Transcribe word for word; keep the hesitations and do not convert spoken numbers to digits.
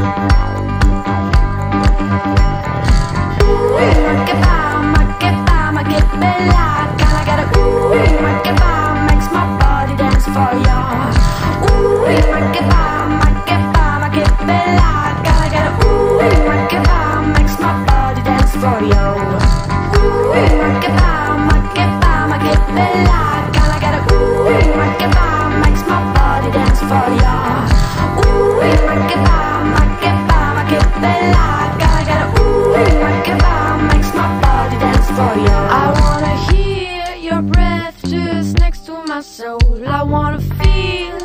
I wanna hear your breath just next to my soul. I wanna feel